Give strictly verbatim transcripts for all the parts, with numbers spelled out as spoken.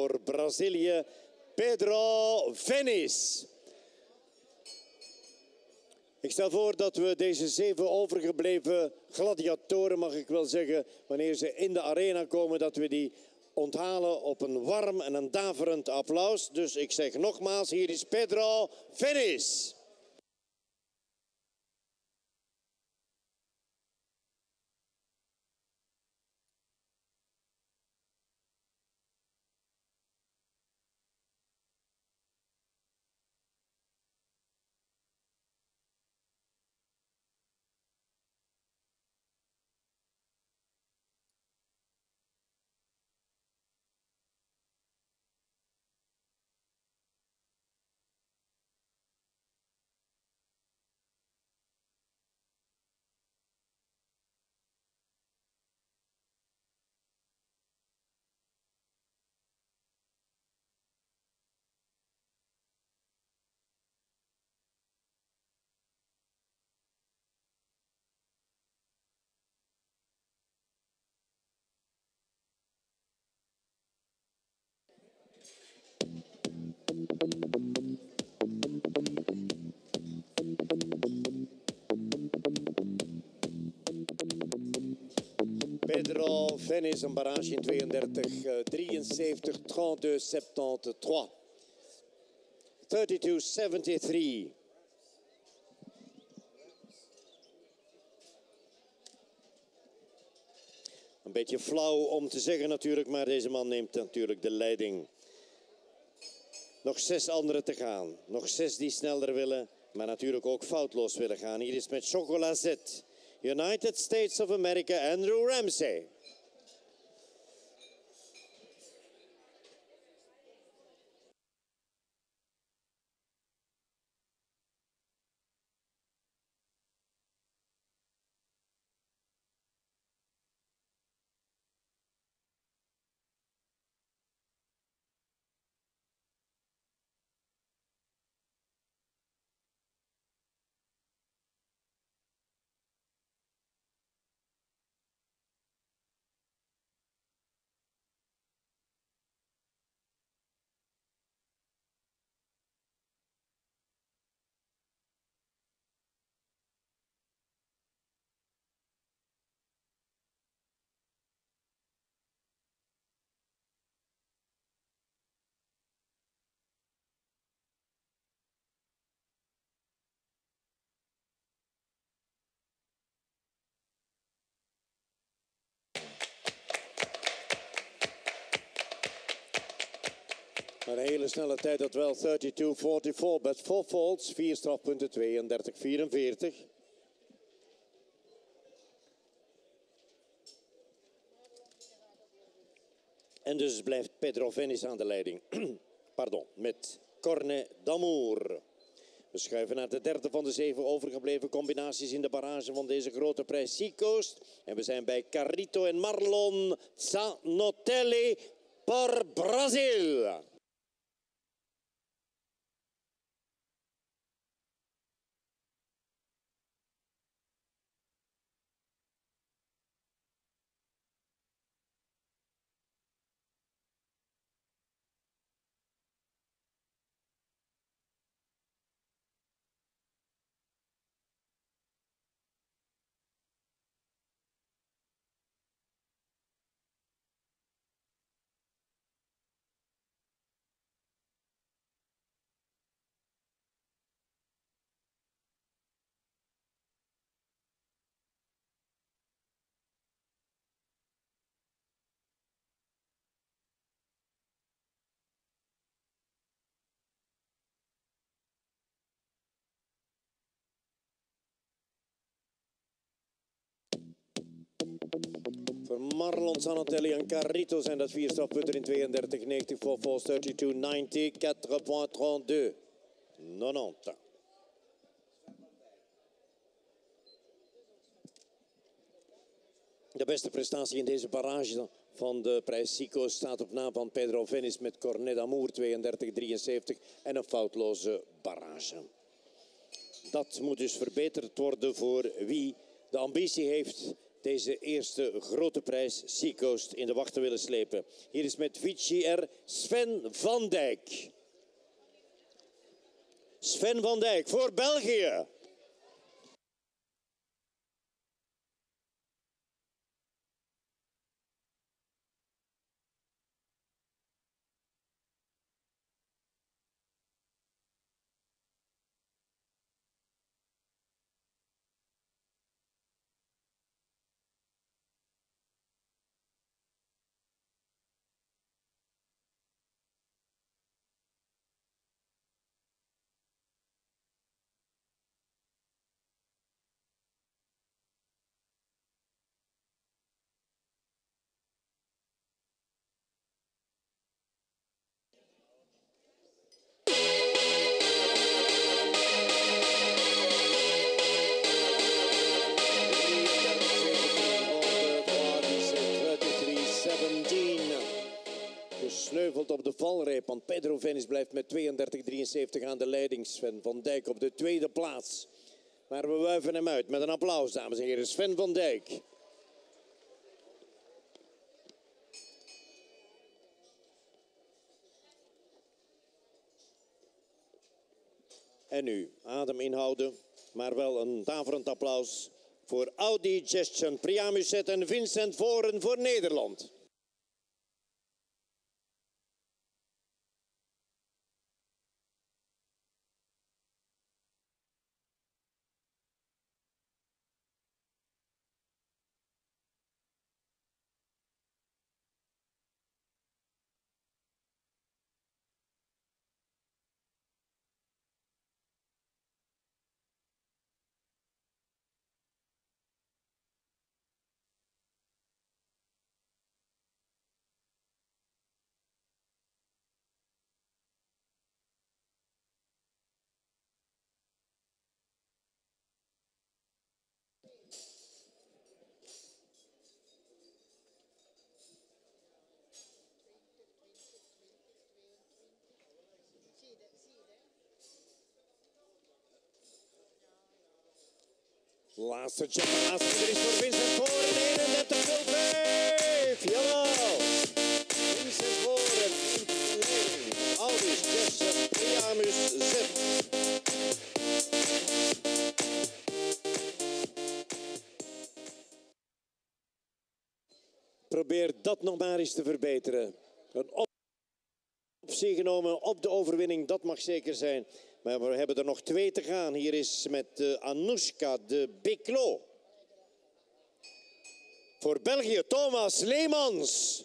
voor Brazilië, Pedro Venis. Ik stel voor dat we deze zeven overgebleven gladiatoren, mag ik wel zeggen, wanneer ze in de arena komen, dat we die onthalen op een warm en een daverend applaus. Dus ik zeg nogmaals, hier is Pedro Venis. Pedro Venis, een barrage in tweeëndertig drieënzeventig, trente-deux zevenentachtig. thirty-two seventy-three. Een beetje flauw om te zeggen natuurlijk, maar deze man neemt natuurlijk de leiding. Nog zes anderen te gaan. Nog zes die sneller willen, maar natuurlijk ook foutloos willen gaan. Hier is met Chocolazet, United States of America, Andrew Ramsey. Maar een hele snelle tijd, dat wel, thirty-two forty-four. But four faults, vier strafpunten, tweeëndertig vierenveertig. En dus blijft Pedro Venis aan de leiding. Pardon, met Cornet d'Amour. We schuiven naar de derde van de zeven overgebleven combinaties in de barrage van deze grote prijs Seacoast. En we zijn bij Carrito en Marlon Zanotelli voor Brazil. Voor Marlon Zanotelli en Carrito zijn dat vier strafpunten in tweeëndertig negentig voor Falls thirty-two ninety, quatre point trente-deux negentig. De beste prestatie in deze barrage van de prijs Seacoast staat op naam van Pedro Venis met Cornet d'Amour, tweeëndertig drieënzeventig en een foutloze barrage. Dat moet dus verbeterd worden voor wie de ambitie heeft deze eerste grote prijs Seacoast in de wacht te willen slepen. Hier is met Vici R Sven van Dijk. Sven van Dijk voor België. Gesneuveld op de valreep, want Pedro Venis blijft met tweeëndertig drieënzeventig aan de leiding. Sven van Dijk op de tweede plaats. Maar we wuiven hem uit met een applaus, dames en heren. Sven van Dijk. En nu, adem inhouden, maar wel een daverend applaus voor Audi Gestion, Priamus Zet en Vincent Voren voor Nederland. Laatste check, laatste er is voor Vincent Voren, eenendertig nul vijf. Jawel. Vincent Voren, Audi Gestion, Priamus Zet. Probeer dat nog maar eens te verbeteren. Een optie genomen op de overwinning, dat mag zeker zijn. Maar we hebben er nog twee te gaan. Hier is met uh, Anoushka de Béclos. Voor België, Thomas Leemans.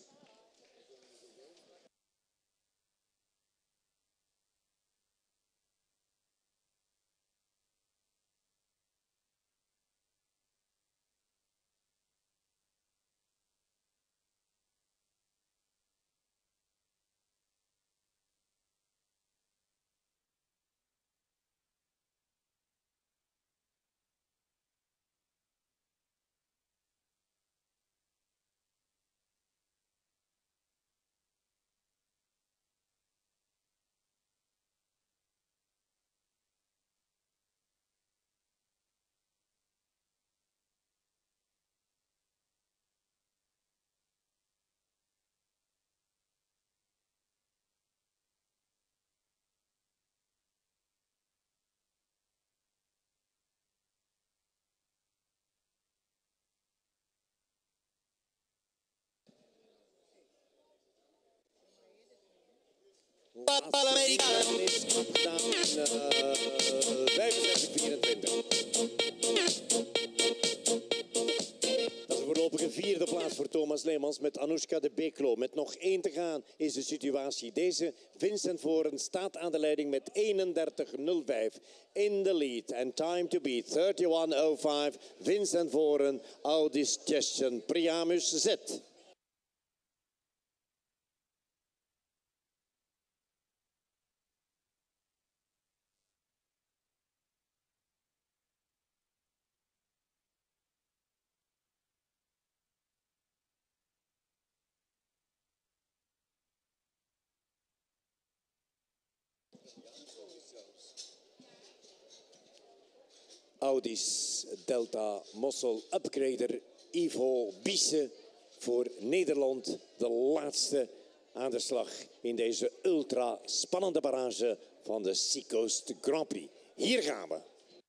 Panamericano is gedaan in uh, vijfendertig vierentwintig. Dat is een voorlopige vierde plaats voor Thomas Leemans met Anoushka de Béclos. Met nog één te gaan is de situatie. Deze Vincent Voren staat aan de leiding met eenendertig nul vijf in de lead. And time to beat eenendertig nul vijf. Vincent Voren, Audi Gestion, Priamus Zet. Audi's Delta Mossel Upgrader Ivo Biese voor Nederland. De laatste aan de slag in deze ultra spannende barrage van de Seacoast Grand Prix. Hier gaan we.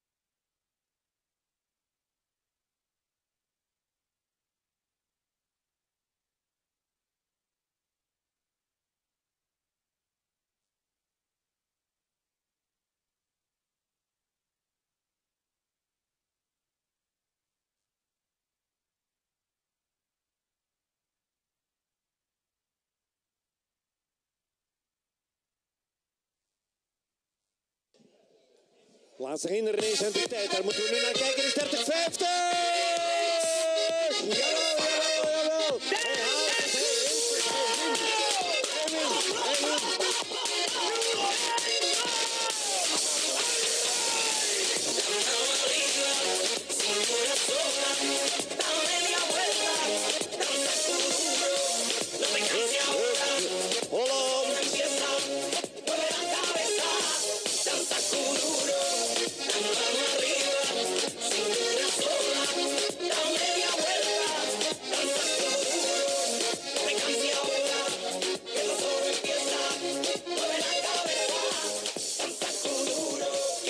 Laatste hindernis en de tijd, daar moeten we nu naar kijken, is dertig vijftig! Jawel, jawel, jawel! Hij haalt het, hij wint, hij wint, hij wint,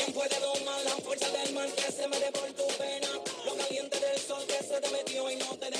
Que se me dé por tu pena, lo caliente del sol que se te metió y no te